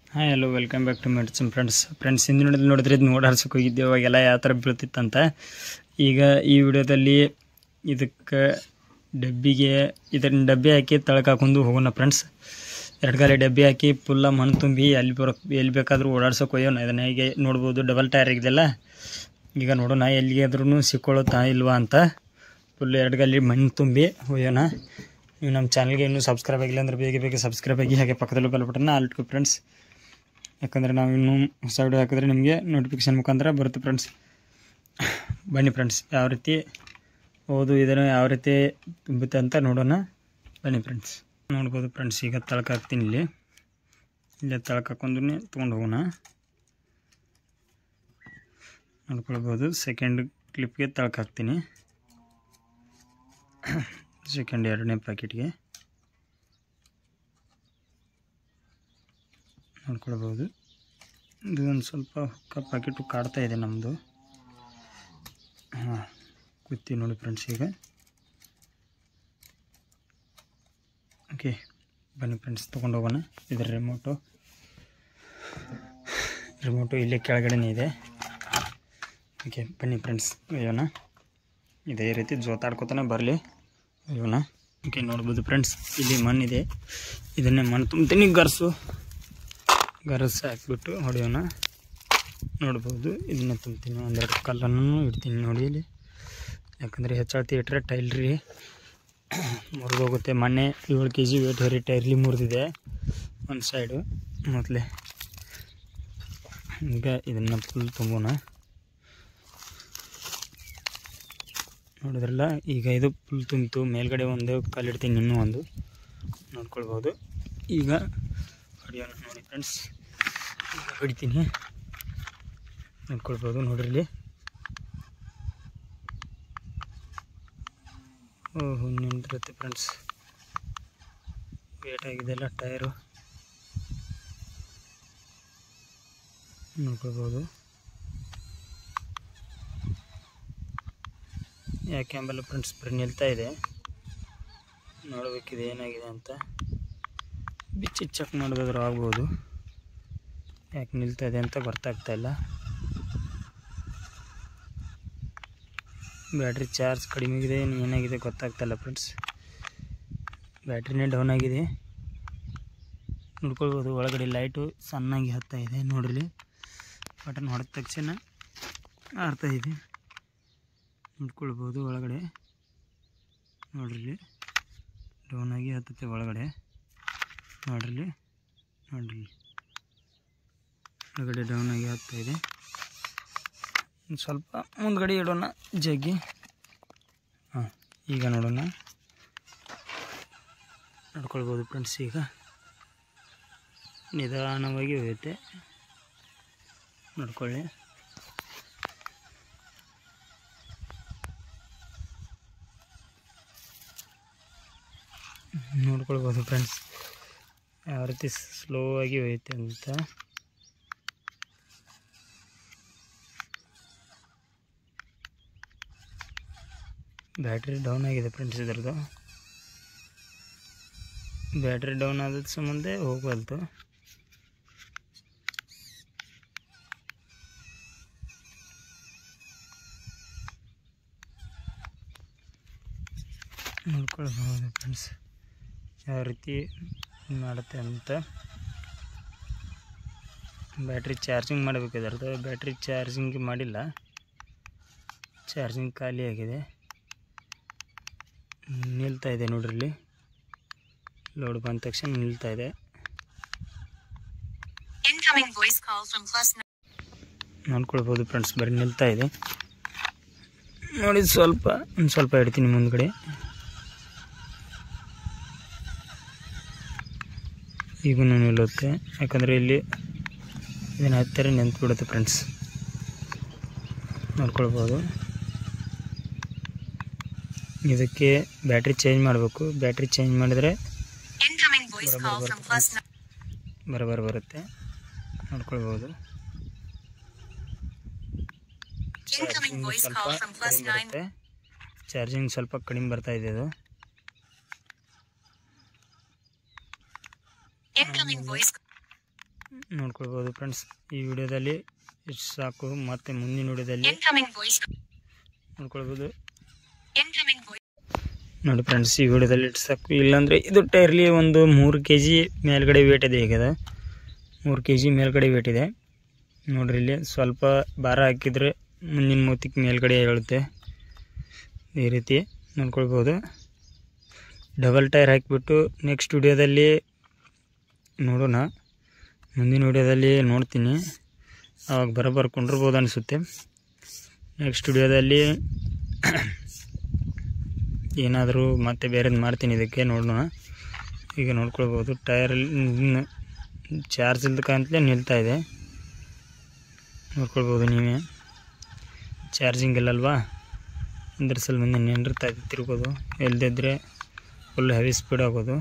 Hi hello welcome back to medicine friends ಹಿಂದಿನ ನೋಡಿದ್ರೆ ಇದು ಓಡಾಡ್ಸೋಕೆ ಹೋಗಿದ್ದೆ. ಅವಾಗೆಲ್ಲ ಯಾವ ಥರ ಬೀಳ್ತಿತ್ತಂತ. ಈಗ ಈ ವಿಡಿಯೋದಲ್ಲಿ ಇದಕ್ಕೆ ಡಬ್ಬಿ ಹಾಕಿ ತಳಕ್ಕೆ ಹಾಕೊಂಡು ಹೋಗೋಣ ಫ್ರೆಂಡ್ಸ್. ಎರಡು ಗಾಲಿ ಡಬ್ಬಿ ಹಾಕಿ ಫುಲ್ಲ ಮಣ್ಣು ತುಂಬಿ ಎಲ್ಲಿ ಬೇಕಾದರೂ ಓಡಾಡ್ಸೋಕೆ ಹೋಯೋಣ. ಇದನ್ನು ಹೇಗೆ ನೋಡ್ಬೋದು, ಡಬಲ್ ಟೈರ್ ಆಗಿದೆಯಲ್ಲ. ಈಗ ನೋಡೋಣ ಎಲ್ಲಿಗಾದ್ರೂ ಸಿಕ್ಕೊಳ್ಳುತ್ತಾ ಇಲ್ವಾ ಅಂತ. ಫುಲ್ ಎರಡು ಗಾಲಿ ಮಣ್ಣು ತುಂಬಿ ಹೋಯೋಣ. ನೀವು ನಮ್ಮ ಚಾನಲ್ಗೆ ಇನ್ನೂ ಸಬ್ಸ್ಕ್ರೈಬ್ ಆಗಿಲ್ಲ ಅಂದರೆ ಬೇಗ ಸಬ್ಸ್ಕ್ರೈಬ್ ಆಗಿ, ಹಾಗೆ ಪಕ್ಕದಲ್ಲೂ ಬೆಲ್ ಬಟನ್ನ ಆಲ್ಟ್ಕೊ ಫ್ರೆಂಡ್ಸ್. ಯಾಕಂದರೆ ನಾವು ಇನ್ನೂ ಹೊಸ ವಿಡಿಯೋ ಹಾಕಿದ್ರೆ ನಿಮಗೆ ನೋಟಿಫಿಕೇಷನ್ ಮುಖಾಂತರ ಬರುತ್ತೆ ಫ್ರೆಂಡ್ಸ್. ಬನ್ನಿ ಫ್ರೆಂಡ್ಸ್, ಯಾವ ರೀತಿ ಇದನ್ನು ಯಾವ ರೀತಿ ತುಂಬುತ್ತೆ ಅಂತ ನೋಡೋಣ. ಬನ್ನಿ ಫ್ರೆಂಡ್ಸ್, ನೋಡ್ಬೋದು ಫ್ರೆಂಡ್ಸ್. ಈಗ ತಳಕ್ಕೆ ಹಾಕ್ತೀನಿ. ಇಲ್ಲೇ ತಳಕ್ಕೆ ಹಾಕೊಂಡು ತೊಗೊಂಡು ಹೋಗೋಣ. ನೋಡ್ಕೊಳ್ಬೋದು. ಸೆಕೆಂಡ್ ಕ್ಲಿಪ್ಗೆ ತಳಕ್ಕೆ ಹಾಕ್ತೀನಿ. ಸೆಕೆಂಡ್ ಎರಡನೇ ಪ್ಯಾಕೆಟ್ಗೆ ನೋಡ್ಕೊಳ್ಬೋದು. ಇದು ಒಂದು ಸ್ವಲ್ಪ ಪ್ಯಾಕೆಟು ಕಾಡ್ತಾ ಇದೆ ನಮ್ಮದು. ಕೂತಿ ನೋಡಿ ಫ್ರೆಂಡ್ಸ್. ಈಗ ಓಕೆ, ಬನ್ನಿ ಫ್ರೆಂಡ್ಸ್, ತೊಗೊಂಡು ಹೋಗೋಣ. ಇದರ ರಿಮೋಟು ಇಲ್ಲೇ ಕೆಳಗಡೆನೇ ಇದೆ. ಓಕೆ, ಬನ್ನಿ ಫ್ರೆಂಡ್ಸ್, ಅಯ್ಯೋಣ. ಇದೇ ರೀತಿ ಜೋತಾಡ್ಕೊತಾನೆ ಬರಲಿ, ಅಯ್ಯೋಣ. ಓಕೆ, ನೋಡ್ಬೋದು ಫ್ರೆಂಡ್ಸ್, ಇಲ್ಲಿ ಮಣ್ಣಿದೆ. ಇದನ್ನೇ ಮಣ್ಣು ತುಂಬ್ತೀನಿ. ಗರಸು ಹಾಕಿಬಿಟ್ಟು ಹೊಡೆಯೋಣ. ನೋಡ್ಬೋದು, ಇದನ್ನ ತುಂಬ್ತೀನಿ. ಒಂದೆರಡು ಕಲ್ಲನ್ನು ಇಡ್ತೀನಿ ನೋಡಿ ಇಲ್ಲಿ. ಯಾಕಂದರೆ ಹೆಚ್ಚಾಳ್ತಿ ಇಟ್ಟರೆ ಟೈಲ್ರಿ ಮುರಿದೋಗುತ್ತೆ. ಮೊನ್ನೆ 7 kg ವೇಟ್ ಹೇರಿ ಟೈರ್ಲಿ ಮುರಿದಿದೆ ಒಂದು ಸೈಡು ಮೊದಲೇ. ಈಗ ಇದನ್ನು ಫುಲ್ ತುಂಬೋಣ. ನೋಡಿದ್ರಲ್ಲ, ಈಗ ಇದು ಫುಲ್ ತುಂಬಿತು. ಮೇಲ್ಗಡೆ ಒಂದು ಕಲ್ಲಿಡ್ತೀನಿ, ಇನ್ನೂ ಒಂದು. ನೋಡ್ಕೊಳ್ಬೋದು. ಈಗ ಹೊಡಿಯೋಣ ನೋಡಿ ಫ್ರೆಂಡ್ಸ್. ಈಗ ಹೊಡಿತೀನಿ, ನೋಡ್ಕೊಳ್ಬೋದು. ನೋಡ್ರಿ, ಓಹೋ, ನಿಂತಿರುತ್ತೆ ಫ್ರೆಂಡ್ಸ್. ವೇಟ್ ಆಗಿದೆಲ್ಲ ಟೈರು, ನೋಡ್ಕೊಳ್ಬೋದು. ಯಾಕೆ ಅಂಬಲ್ಲ ಫ್ರೆಂಡ್ಸ್, ಬರೀ ನಿಲ್ತಾ ಇದೆ. ನೋಡಬೇಕಿದೆ ಏನಾಗಿದೆ ಅಂತ. ಬಿಚ್ಚಿ ಚೆಕ್ ಮಾಡಿದ್ರು ಆಗ್ಬೋದು. ಯಾಕೆ ನಿಲ್ತಾ ಇದೆ ಅಂತ ಗೊತ್ತಾಗ್ತಾಯಿಲ್ಲ. ಬ್ಯಾಟ್ರಿ ಚಾರ್ಜ್ ಕಡಿಮೆ ಇದೆ, ಏನಾಗಿದೆ ಗೊತ್ತಾಗ್ತಾಯಿಲ್ಲ ಫ್ರೆಂಡ್ಸ್. ಬ್ಯಾಟ್ರಿನೇ ಡೌನ್ ಆಗಿದೆ. ನೋಡ್ಕೊಳ್ಬೋದು. ಒಳಗಡೆ ಲೈಟು ಸಣ್ಣಾಗಿ ಹತ್ತಾ ಇದೆ. ನೋಡ್ರಿ, ಬಟನ್ ಹೊಡೆದ ತಕ್ಷಣ ಆರ್ತಾ ಇದೆ. ನೋಡ್ಕೊಳ್ಬೋದು. ಒಳಗಡೆ ನೋಡ್ರಿ, ಡೌನ್ ಆಗಿ ಹತ್ತುತ್ತೆ ಒಳಗಡೆ. ನೋಡ್ರಿ, ಒಳಗಡೆ ಡೌನ್ ಆಗಿ ಹತ್ತಾ ಇದೆ. ಸ್ವಲ್ಪ ಮುಂದ್ಗಡೆ ಇಡೋಣ ಜಗ್ಗಿ. ಈಗ ನೋಡೋಣ. ನೋಡ್ಕೊಳ್ಬೋದು ಫ್ರೆಂಡ್ಸ್. ಈಗ ನಿಧಾನವಾಗಿ ಹೋಗುತ್ತೆ, ನೋಡ್ಕೊಳ್ಳಿ. ನೋಡ್ಕೊಳ್ಬೋದು ಫ್ರೆಂಡ್ಸ್, ಯಾವ ರೀತಿ ಸ್ಲೋ ಆಗಿ ಹೋಯ್ತೆ ಅಂತ. ಬ್ಯಾಟ್ರಿ ಡೌನ್ ಆಗಿದೆ ಫ್ರೆಂಡ್ಸ್. ಇದ್ರದ್ದು ಬ್ಯಾಟ್ರಿ ಡೌನ್ ಆದ ಸಂಬಂಧ ಹೋಗ್ಬಲ್ತು. ನೋಡ್ಕೊಳ್ಬೋದು ಫ್ರೆಂಡ್ಸ್, ಯಾವ ರೀತಿ ಮಾಡುತ್ತೆ ಅಂತ. ಬ್ಯಾಟ್ರಿ ಚಾರ್ಜಿಂಗ್ ಮಾಡಬೇಕು. ಇದರದ್ದು ಬ್ಯಾಟ್ರಿ ಚಾರ್ಜಿಂಗ್ ಮಾಡಿಲ್ಲ, ಚಾರ್ಜಿಂಗ್ ಖಾಲಿ ಆಗಿದೆ. ನಿಲ್ತಾ ಇದೆ ನೋಡ್ರಿ. ಇಲ್ಲಿ ಲೋಡ್ ಬಂದ ತಕ್ಷಣ ನಿಲ್ತಾ ಇದೆ. ನೋಡ್ಕೊಳ್ಬೋದು ಫ್ರೆಂಡ್ಸ್, ಬರೀ ನಿಲ್ತಾ ಇದೆ ನೋಡಿ. ಒಂದು ಸ್ವಲ್ಪ ಇಡ್ತೀನಿ ಮುಂದ್ಗಡೆ. ಈಗೂ ನಿಲ್ಲುತ್ತೆ, ಯಾಕಂದರೆ ಇಲ್ಲಿ ಇದನ್ನು ಹತ್ತಿರ ನಿಂತುಬಿಡುತ್ತೆ ಫ್ರೆಂಡ್ಸ್. ನೋಡ್ಕೊಳ್ಬೋದು. ಇದಕ್ಕೆ ಬ್ಯಾಟ್ರಿ ಚೇಂಜ್ ಮಾಡಬೇಕು. ಬ್ಯಾಟ್ರಿ ಚೇಂಜ್ ಮಾಡಿದರೆ ಬರುತ್ತೆ. ನೋಡ್ಕೊಳ್ಬೋದು. ಚಾರ್ಜಿಂಗ್ ಸ್ವಲ್ಪ ಕಡಿಮೆ ಬರ್ತಾ ಇದೆ. ಅದು ನೋಡ್ಕೊಳ್ಬೋದು ಫ್ರೆಂಡ್ಸ್. ಈ ವಿಡಿಯೋದಲ್ಲಿ ಇಷ್ಟು ಸಾಕು. ಮತ್ತು ಮುಂದಿನ ವಿಡಿಯೋದಲ್ಲಿ ನೋಡ್ಕೊಳ್ಬೋದು ನೋಡಿ ಫ್ರೆಂಡ್ಸ್. ಈ ವಿಡಿಯೋದಲ್ಲಿ ಇಷ್ಟು ಸಾಕು. ಇಲ್ಲಾಂದರೆ ಇದು ಟೈರ್ಲಿ ಒಂದು 3 kg ಮೇಲ್ಗಡೆ ವೇಟ್ ಇದೆ. ಈಗ 3 kg ಮೇಲ್ಗಡೆ ವೇಟ್ ಇದೆ ನೋಡ್ರಿ. ಇಲ್ಲಿ ಸ್ವಲ್ಪ ಭಾರ ಹಾಕಿದರೆ ಮುಂದಿನ ಮೂತಿಗೆ ಮೇಲ್ಗಡೆ ಹೇಳುತ್ತೆ. ಈ ರೀತಿ ನೋಡ್ಕೊಳ್ಬೋದು. ಡಬಲ್ ಟೈರ್ ಹಾಕಿಬಿಟ್ಟು ನೆಕ್ಸ್ಟ್ ವಿಡಿಯೋದಲ್ಲಿ ನೋಡೋಣ. ಮುಂದಿನ ವಿಡಿಯೋದಲ್ಲಿ ನೋಡ್ತೀನಿ, ಆವಾಗ ಬರೋಬ್ಬರ ಕೊಂಡಿರ್ಬೋದು ಅನಿಸುತ್ತೆ. ನೆಕ್ಸ್ಟ್ ವಿಡಿಯೋದಲ್ಲಿ ಏನಾದರೂ ಮತ್ತೆ ಬೇರೆದು ಮಾಡ್ತೀನಿ ಇದಕ್ಕೆ, ನೋಡೋಣ. ಈಗ ನೋಡ್ಕೊಳ್ಬೋದು ಟೈರಲ್ಲಿ ಚಾರ್ಜ್ ಇಲ್ದಕ್ಕಂತಲೇ ನಿಲ್ತಾಯಿದೆ. ನೋಡ್ಕೊಳ್ಬೋದು ನೀವೇ. ಚಾರ್ಜಿಂಗ್ ಇಲ್ಲಲ್ವಾ, ಅಂದ್ರೆ ಸ್ವಲ್ಪ ನಿಂದಿರ್ತಾಯಿದೆ ತಿರ್ಗೋದು. ಇಲ್ಲದಿದ್ದರೆ ಫುಲ್ ಹೆವಿ ಸ್ಪೀಡ್ ಆಗೋದು.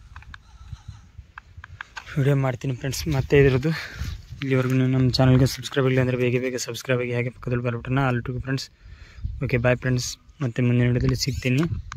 ವಿಡಿಯೋ ಮಾಡ್ತೀನಿ ಫ್ರೆಂಡ್ಸ್. ಮತ್ತೆ ಇದ್ರದ್ದು ಇಲ್ಲಿವರೆಗೂ ನಮ್ಮ ಚಾನಲ್ಗೆ ಸಬ್ಸ್ಕ್ರೈಬ್ ಇಲ್ಲ ಅಂದರೆ ಬೇಗ ಸಬ್ಸ್ಕ್ರೈಬ್ ಆಗಿ ಹಾಗೆ ಪಕ್ಕದಲ್ಲಿ ಬರಬಿಟ್ಟನ all to friends. Okay bye friends. ಮತ್ತು ಮುಂದಿನ ವಿಡಿಯೋದಲ್ಲಿ ಸಿಗ್ತೀನಿ.